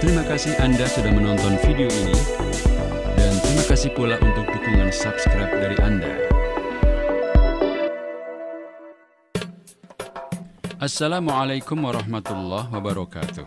Terima kasih Anda sudah menonton video ini, dan terima kasih pula untuk dukungan subscribe dari Anda. Assalamualaikum warahmatullahi wabarakatuh.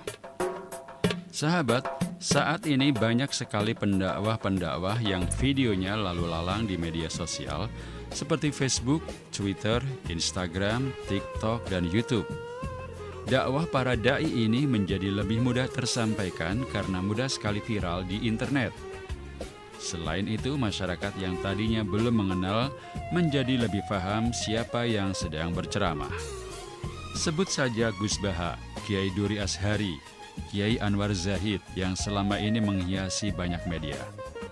Sahabat, saat ini banyak sekali pendakwah-pendakwah yang videonya lalu lalang di media sosial seperti Facebook, Twitter, Instagram, TikTok, dan YouTube. Dakwah para da'i ini menjadi lebih mudah tersampaikan karena mudah sekali viral di internet. Selain itu, masyarakat yang tadinya belum mengenal menjadi lebih paham siapa yang sedang berceramah. Sebut saja Gus Baha, Kiai Duri Ashari, Kiai Anwar Zahid yang selama ini menghiasi banyak media.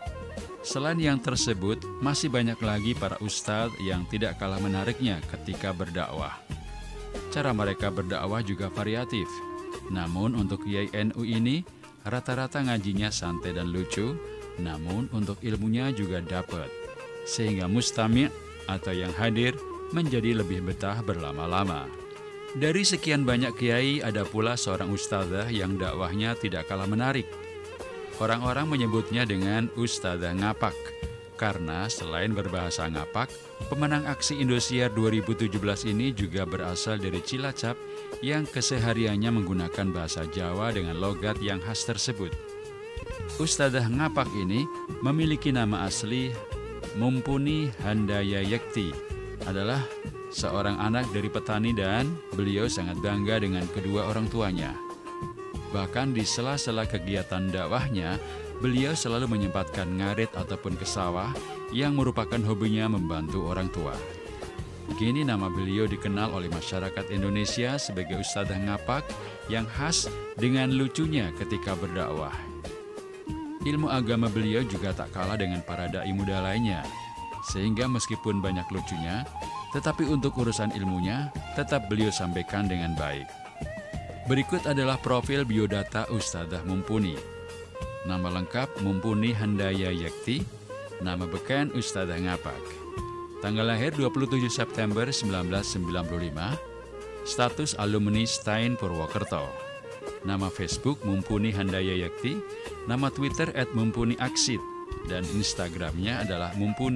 Selain yang tersebut, masih banyak lagi para ustadz yang tidak kalah menariknya ketika berdakwah. Cara mereka berdakwah juga variatif. Namun untuk Kiai NU ini, rata-rata ngajinya santai dan lucu, namun untuk ilmunya juga dapat. Sehingga mustami' atau yang hadir menjadi lebih betah berlama-lama. Dari sekian banyak kiai, ada pula seorang ustadzah yang dakwahnya tidak kalah menarik. Orang-orang menyebutnya dengan Ustadzah Ngapak, karena selain berbahasa ngapak, pemenang aksi Indosiar 2017 ini juga berasal dari Cilacap yang kesehariannya menggunakan bahasa Jawa dengan logat yang khas tersebut. Ustadzah Ngapak ini memiliki nama asli Mumpuni Handaya Yekti, adalah seorang anak dari petani dan beliau sangat bangga dengan kedua orang tuanya. Bahkan di sela-sela kegiatan dakwahnya, beliau selalu menyempatkan ngarit ataupun ke sawah yang merupakan hobinya membantu orang tua. Kini nama beliau dikenal oleh masyarakat Indonesia sebagai Ustadzah Ngapak yang khas dengan lucunya ketika berdakwah. Ilmu agama beliau juga tak kalah dengan para dai muda lainnya, sehingga meskipun banyak lucunya, tetapi untuk urusan ilmunya tetap beliau sampaikan dengan baik. Berikut adalah profil biodata Ustadzah Mumpuni. Nama lengkap Mumpuni Handaya Yekti, nama beken Ustadzah Ngapak. Tanggal lahir 27 September 1995, status alumni Stein Purwokerto. Nama Facebook Mumpuni Handaya Yekti, nama Twitter @mumpuniaksid, dan Instagramnya adalah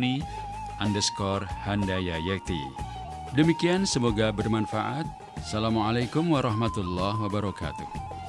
mumpuni_handaya yekti. Demikian, semoga bermanfaat. Assalamualaikum warahmatullahi wabarakatuh.